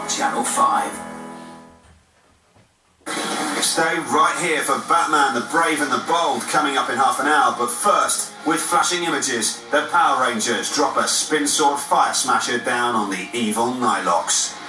on Channel 5. Stay right here for Batman, the Brave and the Bold coming up in half an hour. But first, with flashing images, the Power Rangers drop a spin sword fire smasher down on the evil Nilox.